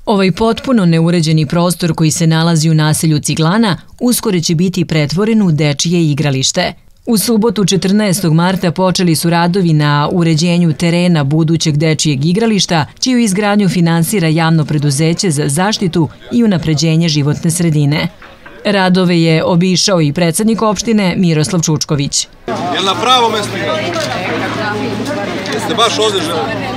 Ovaj potpuno neuređeni prostor koji se nalazi u naselju Ciglana uskoro će biti pretvoren u dečije igralište. U subotu 14. marta počeli su radovi na uređenju terena budućeg dečijeg igrališta, čiju izgradnju finansira Javno preduzeće za zaštitu i unapređenje životne sredine. Radove je obišao i predsjednik opštine Miroslav Čučković. Jel na pravo mesto igralište? Jeste baš ovdje želeli?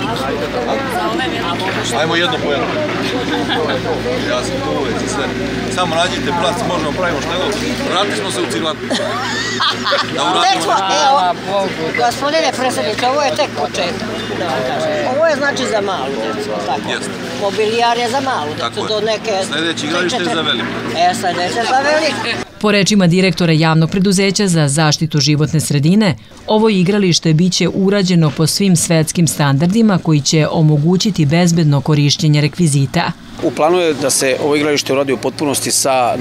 Ajmo jedno po jedno. Ja sam tu uvijek za sve. Samo nađite plac, možemo pravimo šta god. Vratili smo se u Ciglan. Gospodine predsjedniče, ovo je tek početak. Ovo je znači za malu djecu. Mobilijar je za malu djecu. Sljedeći igralište je za velike. Sljedeće za velike. Po rečima direktora Javnog preduzeća za zaštitu životne sredine, ovo igralište biće urađeno po svim svetskim standardima koji će omogućiti bezbedno korišćenje rekvizita. U planu je da se ovo igralište uradi u potpunosti sa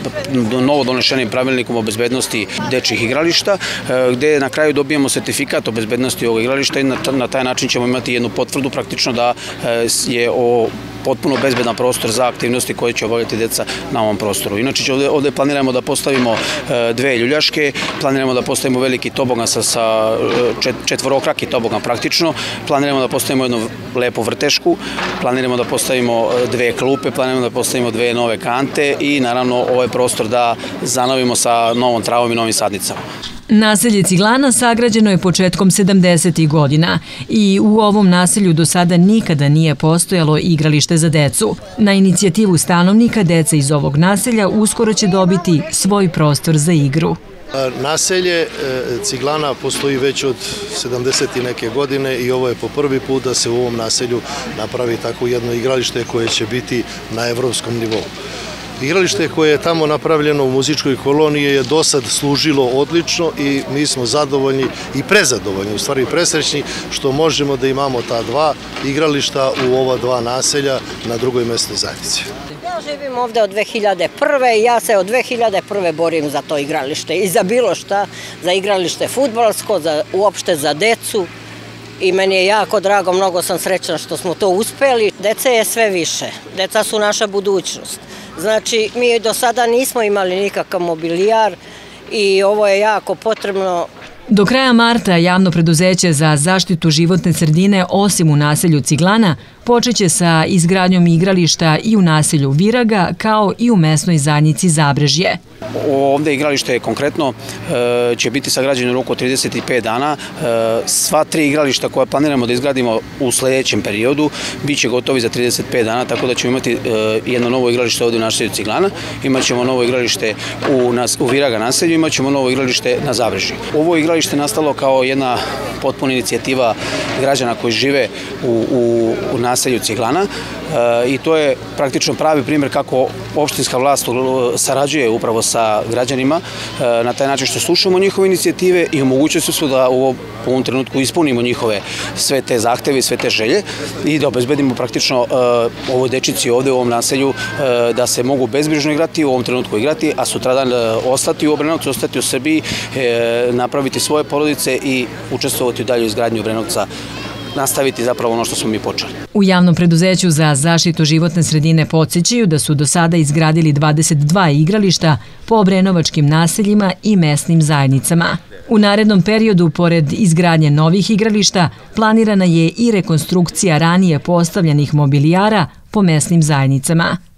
novo donešenim pravilnikom o bezbednosti dečjih igrališta, gde na kraju dobijemo sertifikat o bezbednosti ovog igrališta i na taj način ćemo imati jednu potvrdu praktično da je ovo potpuno bezbedan prostor za aktivnosti koje će obavljati deca na ovom prostoru. Inače, ovdje planiramo da postavimo dve ljuljaške, planiramo da postavimo veliki tobogan sa četvorokraki tobogan praktično, planiramo da postavimo jednu lepu vrtešku, planiramo da postavimo dve klupe, planiramo da postavimo dve nove kante i naravno ovaj prostor da zanovimo sa novom travom i novim sadnicama. Naselje Ciglana sagrađeno je početkom 70. godina i u ovom naselju do sada nikada nije postojalo igralište za decu. Na inicijativu stanovnika deca iz ovog naselja uskoro će dobiti svoj prostor za igru. Naselje Ciglana postoji već od 70. neke godine i ovo je po prvi put da se u ovom naselju napravi tako jedno igralište koje će biti na evropskom nivou. Igralište koje je tamo napravljeno u muzičkoj koloniji je do sad služilo odlično i mi smo zadovoljni i prezadovoljni, u stvari presrećni, što možemo da imamo ta dva igrališta u ova dva naselja na drugoj mesnoj zajednici. Ja živim ovdje od 2001. i ja se od 2001. borim za to igralište i za bilo šta, za igralište fudbalsko, uopšte za decu. I meni je jako drago, mnogo sam srećna što smo to uspeli. Dece je sve više, deca su naša budućnost. Znači, mi do sada nismo imali nikakav mobilijar i ovo je jako potrebno. Do kraja marta Javno preduzeće za zaštitu životne sredine, osim u naselju Ciglana, počeće sa izgradnjom igrališta i u naselju Viraga, kao i u mesnoj zajednici Zabrežje. Ovdje igralište konkretno će biti sagrađeno u roku od 35 dana. Sva tri igrališta koja planiramo da izgradimo u sljedećem periodu bit će gotovi za 35 dana, tako da ćemo imati jedno novo igralište ovdje u naselju Ciglana, imat ćemo novo igralište u Viraga naselju, imat ćemo novo igralište na Zabrežju. Ovo igralište je nastalo kao jedna potpuna inicijativa građana koji žive u naselju Ciglana i to je praktično pravi primjer kako opštinska vlast sarađuje upravo sa građanima na taj način što slušamo njihove inicijative i omogućuje su da u ovom trenutku ispunimo njihove sve te zahteve i sve te želje i da obezbedimo praktično ovoj dečici ovdje u ovom naselju da se mogu bezbrižno igrati, u ovom trenutku igrati, a sutradan ostati u Obrenovcu, ostati u Srbiji, napraviti svoje porodice i učestvovati u dalju izgradnju Obrenovca, nastaviti zapravo ono što smo mi počeli. U Javnom preduzeću za zaštitu životne sredine podsjećaju da su do sada izgradili 22 igrališta po obrenovačkim naseljima i mesnim zajednicama. U narednom periodu, pored izgradnje novih igrališta, planirana je i rekonstrukcija ranije postavljenih mobilijara po mesnim zajednicama.